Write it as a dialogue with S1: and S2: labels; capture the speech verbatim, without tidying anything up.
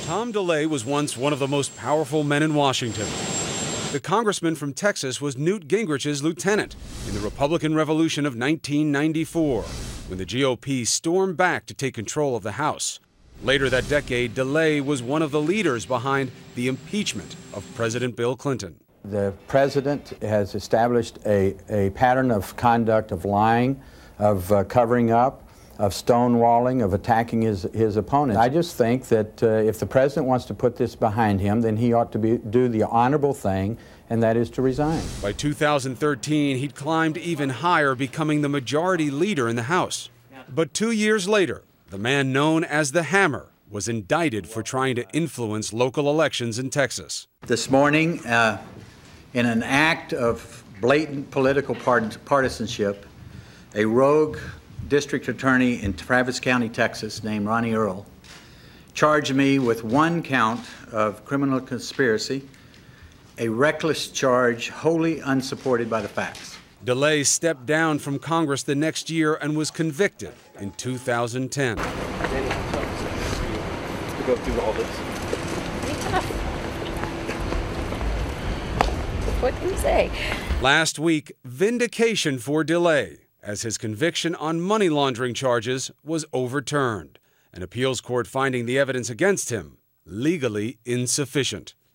S1: Tom DeLay was once one of the most powerful men in Washington. The congressman from Texas was Newt Gingrich's lieutenant in the Republican Revolution of nineteen ninety-four, when the G O P stormed back to take control of the House. Later that decade, DeLay was one of the leaders behind the impeachment of President Bill Clinton.
S2: The president has established a, a pattern of conduct of lying, of uh, covering up, of stonewalling, of attacking his, his opponents. I just think that uh, if the president wants to put this behind him, then he ought to be, do the honorable thing, and that is to resign.
S1: By two thousand thirteen, he'd climbed even higher, becoming the majority leader in the House. But two years later, the man known as the Hammer was indicted for trying to influence local elections in Texas.
S3: This morning, uh, in an act of blatant political part partisanship, a rogue district attorney in Travis County, Texas, named Ronnie Earl, charged me with one count of criminal conspiracy, a reckless charge wholly unsupported by the facts.
S1: DeLay stepped down from Congress the next year and was convicted in two thousand ten.
S4: To go through all this.
S5: What can you say?
S1: Last week, vindication for DeLay, as his conviction on money laundering charges was overturned, an appeals court finding the evidence against him legally insufficient.